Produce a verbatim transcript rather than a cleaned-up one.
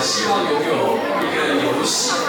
希望拥有一个游戏。